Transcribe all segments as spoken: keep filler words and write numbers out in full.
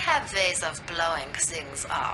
have ways of blowing things up.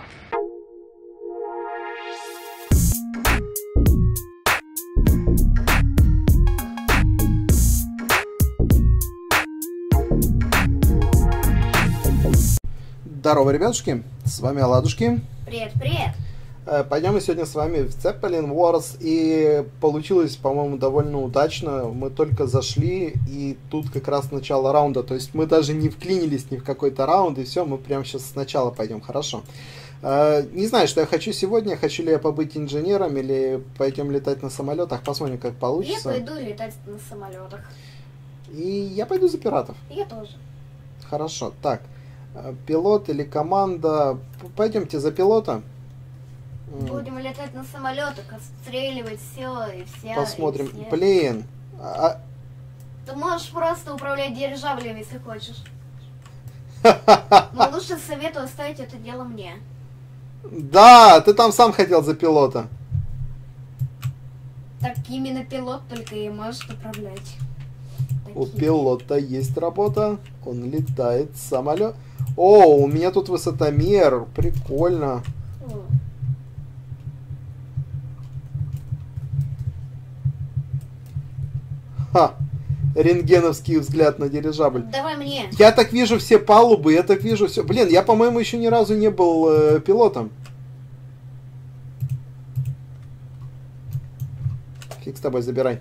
Здорово, ребятушки, с вами Оладушки. Привет, привет. Пойдем мы сегодня с вами в Zeppelin Wars, и получилось, по-моему, довольно удачно. Мы только зашли, и тут как раз начало раунда, то есть мы даже не вклинились ни в какой-то раунд, и все, мы прямо сейчас сначала пойдем, хорошо. Не знаю, что я хочу сегодня, хочу ли я побыть инженером, или пойдем летать на самолетах, посмотрим, как получится. Я пойду летать на самолетах. И я пойду за пиратов. Я тоже. Хорошо, так, пилот или команда, пойдемте за пилота. Будем летать на самолетах, отстреливать все и вся. Посмотрим. И все. Блин. А... Ты можешь просто управлять дирижаблем, если хочешь. Но лучше советую оставить это дело мне. Да, ты там сам хотел за пилота. Так именно пилот только и может управлять. У Такие. пилота есть работа. Он летает самолет. О, у меня тут высотомер. Прикольно. О. Ха. Рентгеновский взгляд на дирижабль. Давай мне. Я так вижу все палубы, я так вижу все. Блин, я, по-моему, еще ни разу не был э, пилотом. Фиг с тобой, забирай.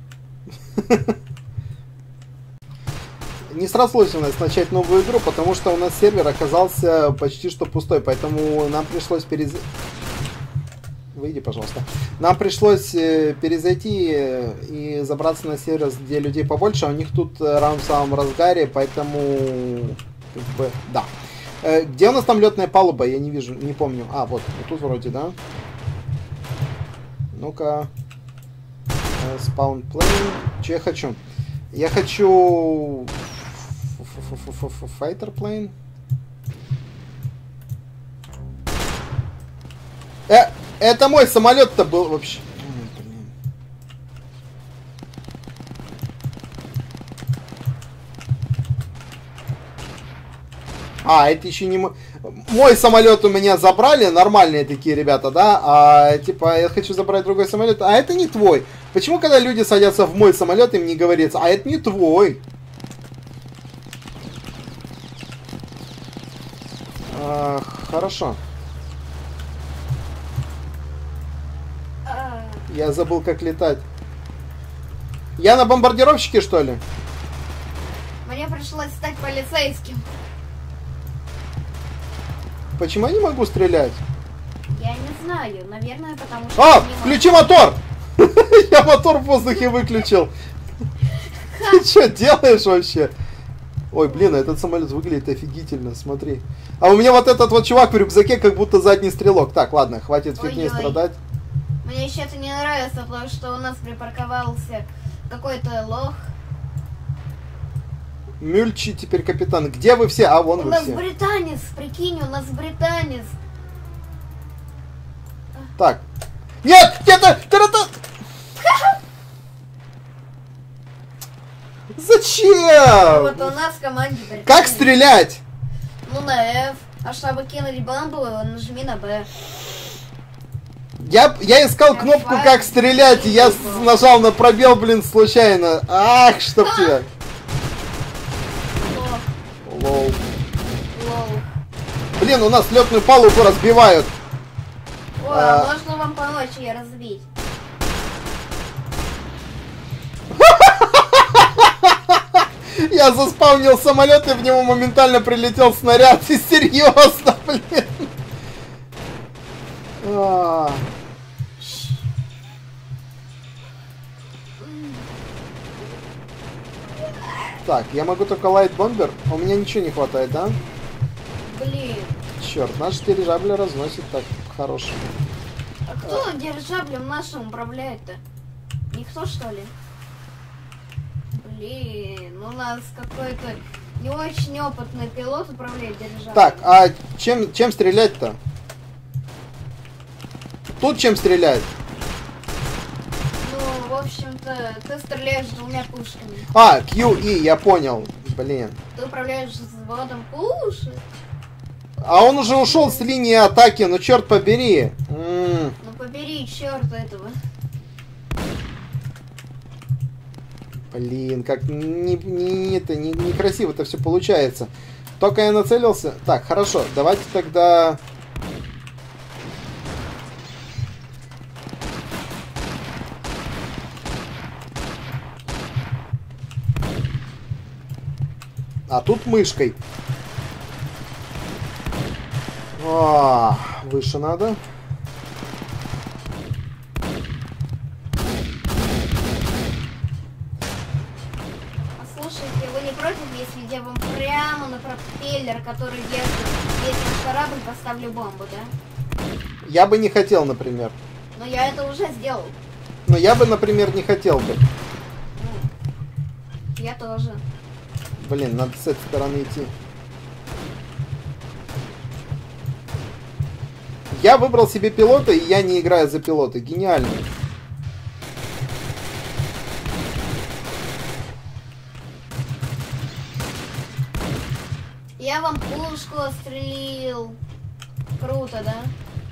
Не срослось у нас начать новую игру, потому что у нас сервер оказался почти что пустой, поэтому нам пришлось перез... Выйди, пожалуйста. Нам пришлось э, перезайти э, и забраться на сервер, где людей побольше. А у них тут э, раунд в самом разгаре, поэтому... Как бы, да. Э, где у нас там летная палуба? Я не вижу, не помню. А, вот, вот тут вроде, да? Ну-ка. Spawn plane. Что я хочу? Я хочу... Fighter plane. Э, это мой самолет-то был вообще. Ой, блин. А, это еще не мой. Мой самолет у меня забрали, нормальные такие ребята, да? А типа я хочу забрать другой самолет, а это не твой. Почему, когда люди садятся в мой самолет, им не говорится, а это не твой? А, хорошо. А, Я забыл, как летать. Я на бомбардировщике, что ли? Мне пришлось стать полицейским. Почему я не могу стрелять? Я не знаю, наверное, потому что... А, я не включи мотор! Я мотор в воздухе выключил. Ты что делаешь вообще? Ой, блин, этот самолет выглядит офигительно, смотри. А у меня вот этот вот чувак в рюкзаке, как будто задний стрелок. Так, ладно, хватит фигней Ой-ой. страдать. Мне еще это не нравится, потому что у нас припарковался какой-то лох. Мюльчи теперь капитан. Где вы все? А, вон У вы нас все. британец, прикинь, у нас британец. Так. Нет! Где-то! Зачем? Вот у нас в команде британец. Как стрелять? Ну на F. А чтобы кинуть бомбу, нажми на B. Я, я искал кнопку, как стрелять, и я с- нажал на пробел, блин, случайно. Ах, чтоб тебя. Лох, Лол. лол. Блин, у нас летную палубу разбивают. О, А. а можно вам помочь ее разбить? Я заспавнил самолет, и в него моментально прилетел снаряд. И серьезно, блин. А. Так, я могу только лайт бомбер. У меня ничего не хватает, да? Блин. Черт, наш дирижабль разносит так хорошо. А кто дирижаблем нашим управляет-то? Никто, что ли? Блин, у нас какой-то не очень опытный пилот управляет дирижаблем. Так, а чем, чем стрелять-то? Тут чем стрелять? Ну, в общем-то, ты стреляешь двумя пушками. А, Q, E, я понял. Блин. Ты управляешь взводом пушек. А он уже ушел с линии атаки, ну черт побери. М-м. Ну побери, черт этого. Блин, как не, не, это, не, некрасиво это все получается. Только я нацелился. Так, хорошо, давайте тогда... А тут мышкой. А, выше надо. Слушайте, вы не против, если я вам прямо на пропеллер, который держит весь наш корабль, поставлю бомбу, да? Я бы не хотел, например. Но я это уже сделал. Но я бы, например, не хотел бы. Ну, я тоже. Блин, надо с этой стороны идти. Я выбрал себе пилота, и я не играю за пилота. Гениально. Я вам пушку отстрелил. Круто, да?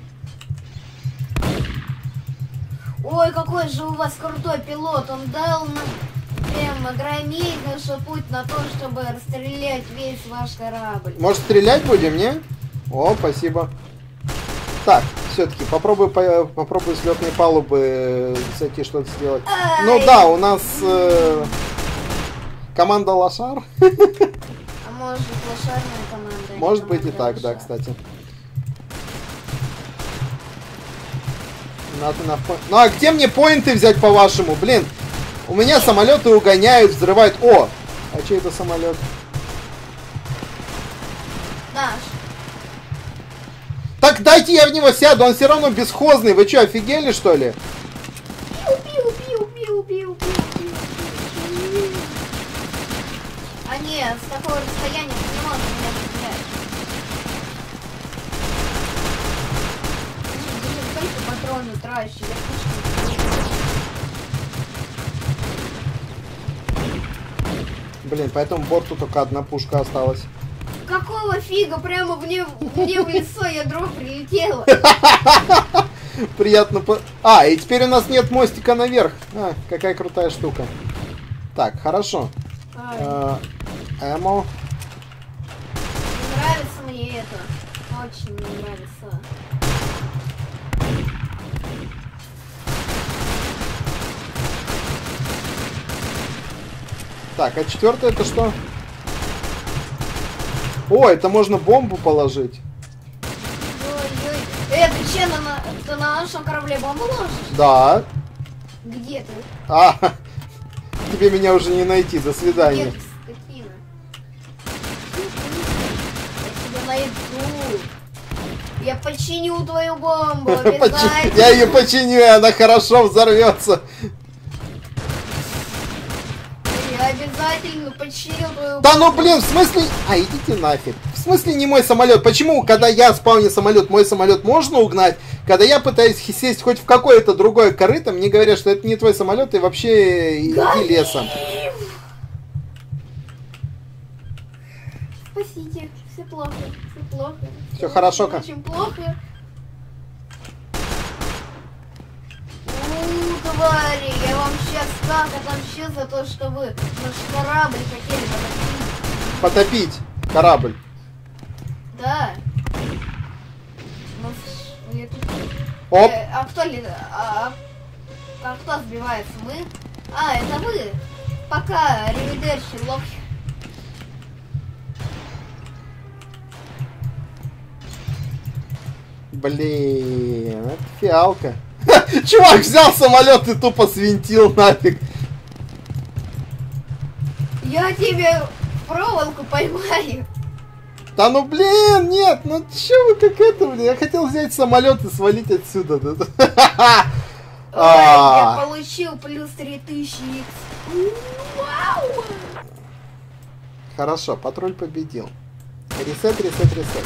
Ой, какой же у вас крутой пилот. Он дал нам прям огромнейший путь на то, чтобы расстрелять весь ваш корабль. Может, стрелять будем, не? О, спасибо. Так, все-таки попробую, по, попробую с летной палубы зайти что-то сделать. Ай! Ну да, у нас э, команда Лошар. А может, лошарная команда? Может быть и команда так, да, Лошар. кстати. Надо на по... Ну а где мне поинты взять, по-вашему? Блин, у меня самолеты угоняют, взрывают. О! А чей это самолет? Наш. Так дайте я в него сяду, он все равно бесхозный. Вы что, офигели, что ли? Пиу, пиу, пиу, пиу, пиу, пиу, пиу, пиу. А нет, с такого расстояния ты не можешь меня стрелять. Сколько патронов трачу, я пушку. Блин, по этому борту только одна пушка осталась. Какого фига? Прямо мне, мне в лицо ядро прилетело. Приятно по... А, и теперь у нас нет мостика наверх. А, какая крутая штука. Так, хорошо. Ай, Э, Эмо. не нравится мне это. Очень не нравится. Так, а четвертое это что? О, это можно бомбу положить. Ой-ой. Э, ты че, на, на, ты на нашем корабле бомбу ложишь? Да. Где ты? А, тебе меня уже не найти. До Где свидания. ты, скотина? Я тебя найду. Я починю твою бомбу, обязательно. Я ее починю, и она хорошо взорвется. Я обязательно починю твою бомбу. Да ну блин, в смысле... А, идите нафиг. В смысле не мой самолет? Почему, когда я спавню самолет, мой самолет можно угнать? Когда я пытаюсь сесть хоть в какое-то другое корыто, мне говорят, что это не твой самолет, и вообще иди лесом. Спасите, все плохо, все плохо. Всё хорошо, как? Очень плохо. У, твари, я вам сейчас как отомщу за то, что вы наш корабль хотели потопить. Потопить корабль. Да. Ну, с- я тут- Оп. Э, а кто ли... А, а кто сбивается? Мы? А, это вы. Пока, ревидерчи, лох. Блин, это фиалка. Чувак взял самолет и тупо свинтил нафиг. Я тебе проволоку поймаю. Да ну блин, нет, ну чё вы как это, блин, я хотел взять самолет и свалить отсюда. Да. Ой, я А. получил плюс три тысячи икс. Вау! Хорошо, патруль победил. Ресет, ресет, ресет.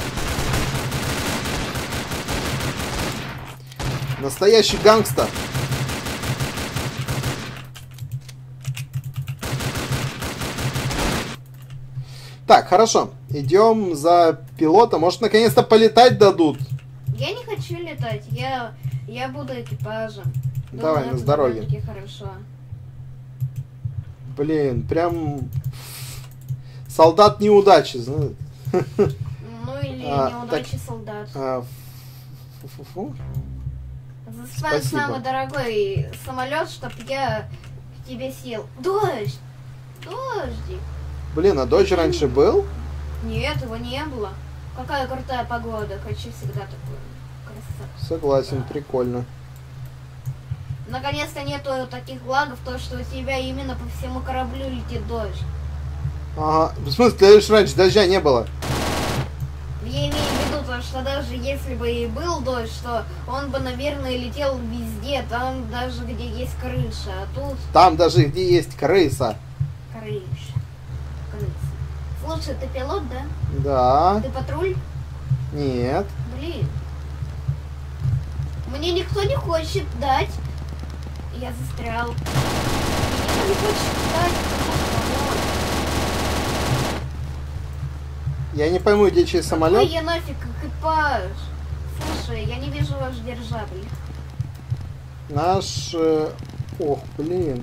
Настоящий гангстер. Так, хорошо. Идем за пилота. Может, наконец-то полетать дадут? Я не хочу летать, я, я буду экипажем. Давай, Думаю, на это здоровье. довольно-таки хорошо. Блин, прям... Солдат неудачи, знаешь. Ну или А, неудачи так- солдат. А, фу-фу-фу. Заспай спасибо. самый дорогой самолет, чтоб я к тебе сел. Дождь! Дождик! Блин, а дождь раньше был? Нет, его не было. Какая крутая погода, хочу всегда такую красоту. Согласен, прикольно. Наконец-то нету таких лагов, то что у тебя именно по всему кораблю летит дождь. Ага. В смысле, ты говоришь, раньше дождя не было? Я имею в виду то, что даже если бы и был дождь, что он бы, наверное, летел везде, там даже где есть крыша, а тут Там даже где есть крыса. крыша. Крыса. Слушай, ты пилот, да? Да. Ты патруль? Нет. Блин. Мне никто не хочет дать. Я застрял. Мне никто не хочет дать. помочь. Я не пойму, где чей Какой самолет. я нафиг экипаж? Слушай, я не вижу ваш дирижабль. Наш... э, Ох, блин.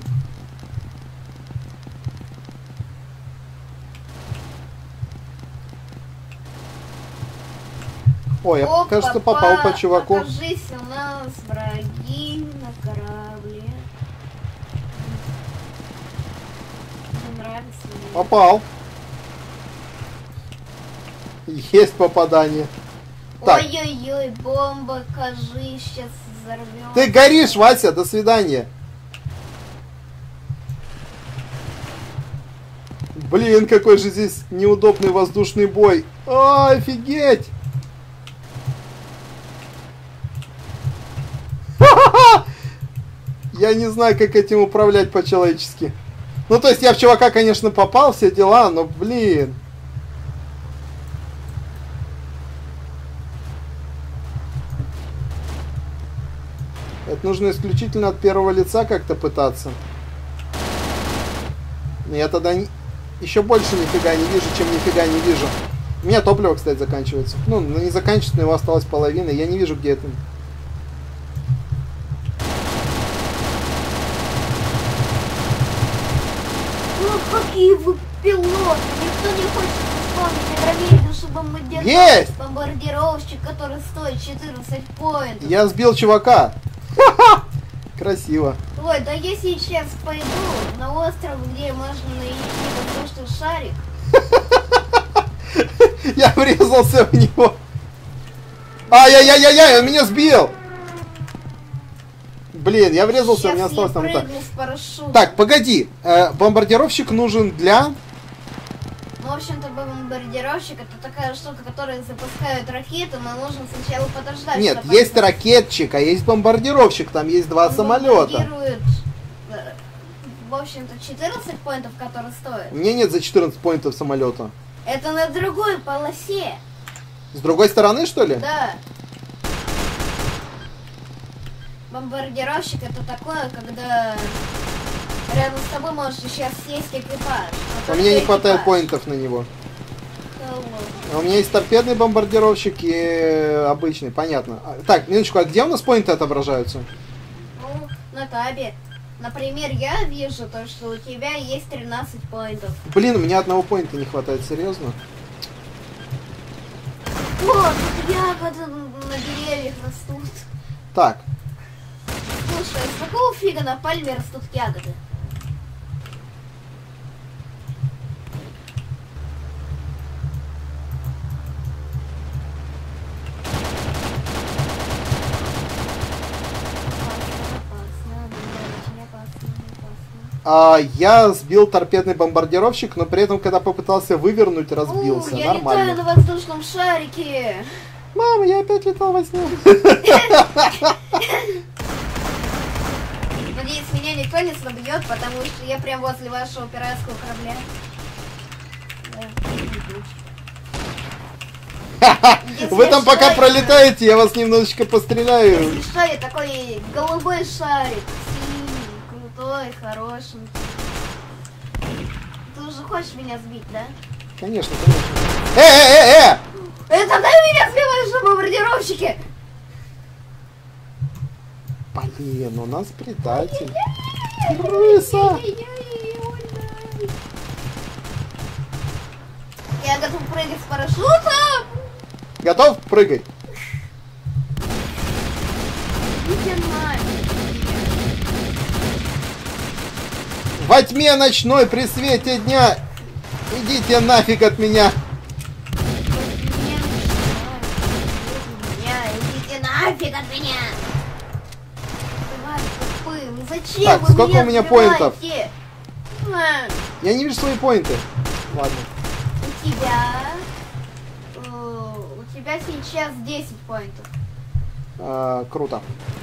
Ой, я, О, кажется, папа, попал по чуваку. Окажись, у нас враги на корабле. Не нравится мне. Попал. Есть попадание. Так. Ой-ой-ой, бомба, кажись, сейчас взорвем. Ты горишь, Вася, до свидания. Блин, какой же здесь неудобный воздушный бой. А, офигеть. Я не знаю, как этим управлять по-человечески. Ну, то есть я в чувака, конечно, попал, все дела, но, блин. Это нужно исключительно от первого лица как-то пытаться. Но я тогда не... еще больше нифига не вижу, чем нифига не вижу. У меня топливо, кстати, заканчивается. Ну, не заканчивается, но его осталось половина. Я не вижу, где это. Ну какие вы пилоты! Никто не хочет исполнить огромнейший бомбардировщик. Есть! Бомбардировщик, который стоит четырнадцать поинтов. Я сбил чувака. Ха-ха! Красиво. Ой, да я сейчас пойду на остров, где можно найти воздушный шарик. Я врезался в него. Ай-яй-яй-яй, он меня сбил. Блин, я врезался, у меня Сейчас я осталось там так. прыгну с парашютом. Так, погоди. Э, бомбардировщик нужен для... Ну, в общем-то, бомбардировщик это такая штука, которая запускает ракеты, но нужно сначала подождать. Нет, чтобы есть они- ракетчик, а есть бомбардировщик. Там есть два Он самолета. бомбардирует, э, в общем-то, четырнадцать поинтов, которые У стоят. меня нет за четырнадцать поинтов самолета. Это на другой полосе. С другой стороны, что ли? Да. Бомбардировщик это такое, когда рядом с тобой может сейчас сесть экипаж. У меня не хватает поинтов на него. А у меня есть торпедный бомбардировщик и обычный, понятно. А, Так, минуточку, а где у нас поинты отображаются? Ну, на табе. Например, я вижу то, что у тебя есть тринадцать поинтов. Блин, у меня одного поинта не хватает, серьезно? Вот, тут ягоды на деревьях растут. Так, Слушай, с какого фига на пальме растут ягоды? а, я сбил торпедный бомбардировщик, но при этом, когда попытался вывернуть, разбился. У, я Нормально. летаю на воздушном шарике. Мама, я опять летал во сне. Надеюсь, меня никто не собьет, потому что я прям возле вашего пиратского корабля. Да. Если Вы там пока что, пролетаете, я вас немножечко постреляю. Если что, я такой голубой шарик. Синий, крутой, хороший. Ты уже хочешь меня сбить, да? Конечно, конечно. Э, э, э, э! Это ты меня сбиваешь, бомбардировщики! Блин, у нас предатель. Крыса! Я готов прыгать с парашютом! Готов? Прыгай. Идите нафиг. Во тьме ночной при свете дня. Идите нафиг от меня. Идите нафиг от меня! Тварь тупые, ну зачем Так, вы сколько меня у меня сбиваете? поинтов? А, Я не вижу свои поинты. Ладно. У тебя... э, У тебя сейчас десять поинтов. А, круто.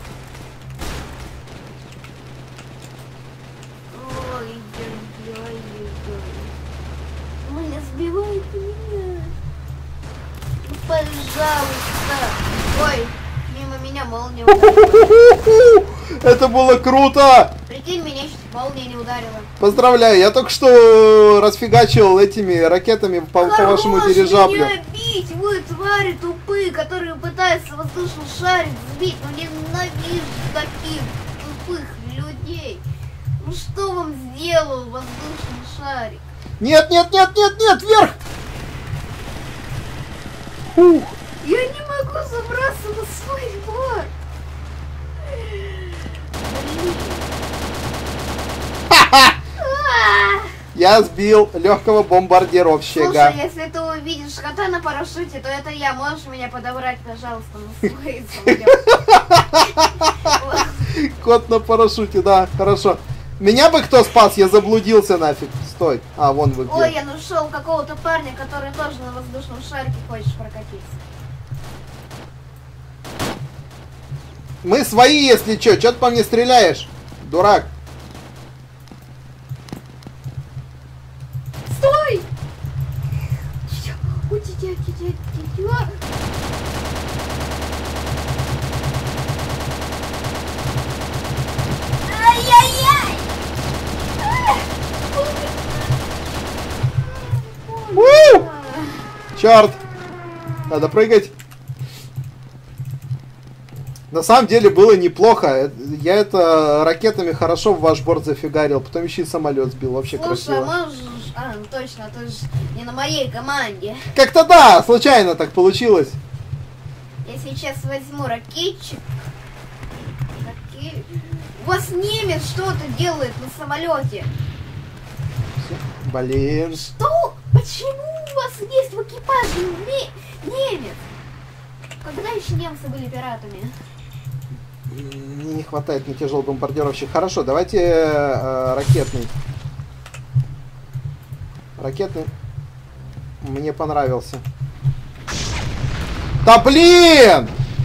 Ой-ой-ой-ой-ой. Ну не сбивайте меня. Ну, пожалуйста. Ой, мимо меня молния ударила. Это было круто! Прикинь, меня чуть молния не ударила. Поздравляю, я только что расфигачил этими ракетами по, по вашему Хорош дирижаблю. меня бить, вы твари тупые, которые пытаются воздушный шарик сбить. Ну ненавижу таких тупых людей. Ну что вам сделал воздушный шарик? Нет, нет, нет, нет, нет, вверх! Фух. Я не могу забраться на свой борт. Блин. А! Я сбил легкого бомбардировщика. Слушай, если ты увидишь кота на парашюте, то это я. Можешь меня подобрать, пожалуйста, на свой самолет? Кот на парашюте, да, хорошо. Меня бы кто спас, я заблудился нафиг. Стой. А, вон вы где. Ой, я нашел какого-то парня, который тоже на воздушном шарике хочет прокатиться. Мы свои, если чё. Чё ты по мне стреляешь? Дурак. Стой! У тебя, тебя, тебя. Ай-яй-яй! У! Черт! Надо прыгать. На самом деле было неплохо. Я это ракетами хорошо в ваш борт зафигарил. Потом еще и самолет сбил. Вообще Слушай, красиво. можешь... А, ну точно, ты же не на моей команде. Как-то да, случайно так получилось. Я сейчас возьму ракетчик. Раке- У вас немец что-то делает на самолете. Блин. Что? Почему у вас есть в экипаже не- немец? Когда еще немцы были пиратами? Мне не хватает на тяжелый бомбардировщик. Хорошо, давайте э, ракетный. Ракетный. Мне понравился. Да блин!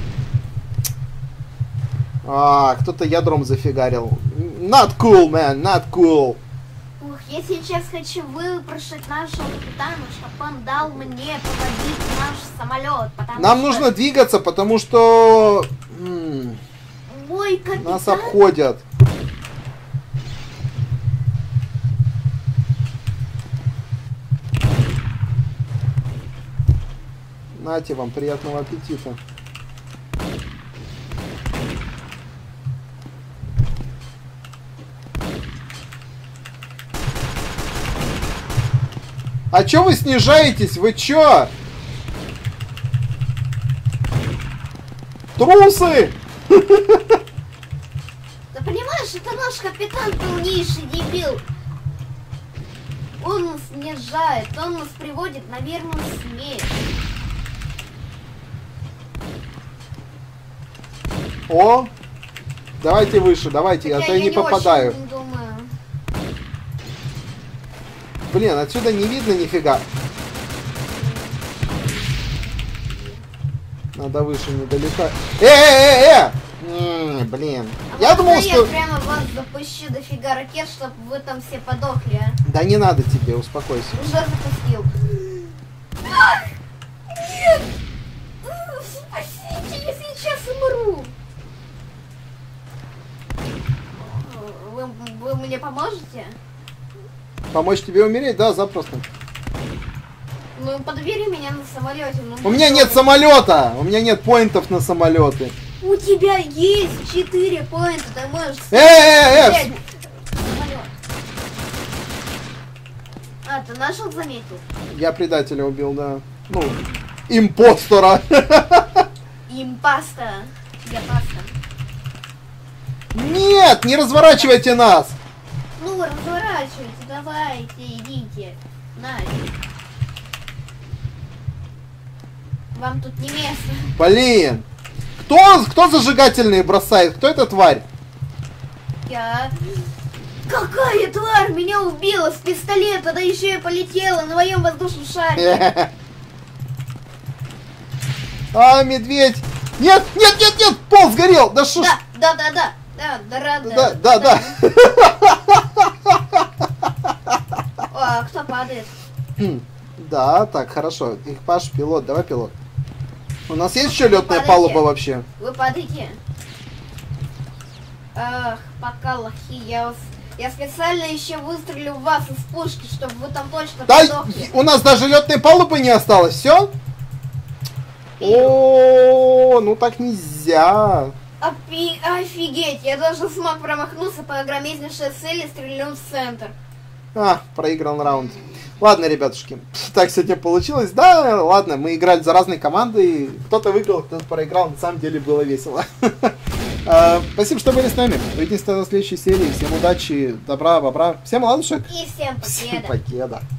А, кто-то ядром зафигарил. Not cool, man, not cool. Ух, я сейчас хочу выпрошить нашего капитана, чтобы он дал мне поводить наш самолет. Потому Нам что нужно двигаться, потому что м, мой капитан... нас обходят. Нате вам, приятного аппетита. А чё вы снижаетесь? Вы чё? Трусы! Да понимаешь, это наш капитан полнейший дебил. Он нас снижает, он нас приводит на верную смерть. О! Давайте выше, давайте, а Хотя то я не не попадаю. очень думаю. Блин, отсюда не видно нифига. Надо выше, недалеко. Э-э-э-э! М, Блин. А Я вот думал, я что... прямо вас запущу дофига ракет, чтобы вы там все подохли, а. Да не надо тебе, успокойся. Уже запустил. Ах! Нет! Ух, спасите, я сейчас умру. Вы, вы мне поможете? Помочь тебе умереть? Да, запросто. ну подбери меня на самолете. Ну, У меня нет самолета! У меня нет поинтов на самолеты. У тебя есть четыре поинта, ты можешь... Э, э, э! Самолет. А, ты нашел, заметил? Я предателя убил, да. Ну, импостора. Импаста. Я паста. Нет, не разворачивайте нас! Ну, разворачивайте, давайте, идите. Нафиг. Вам тут не место. Блин! Кто, кто зажигательные бросает? Кто эта тварь? Я... Какая тварь меня убила с пистолета, да еще и полетела на моем воздушном шаре. А, медведь! Нет, нет, нет, нет! Пол сгорел! Да что ж... Да, да, да, да, да, да, Да, да, да. О, а кто падает? Да, так, хорошо. Экипаж, пилот, давай пилот. У нас есть еще летная Падайте. палуба вообще? Вы падаете? Ах, пока лохи, я вас... Я специально еще выстрелю в вас из пушки, чтобы вы там точно Да, подохли. у нас даже летной палубы не осталось, все? О, ну так нельзя. Опи- Офигеть, я даже смог промахнуться по огромнейшей цели, стрельнул в центр. А, проиграл раунд. Ладно, ребятушки, так сегодня получилось. Да, ладно, мы играли за разные команды. Кто-то выиграл, кто-то проиграл. На самом деле было весело. Спасибо, что были с нами. Увидимся в следующей серии. Всем удачи, добра, бобра. Всем ладушек. И всем Всем победа. покеда.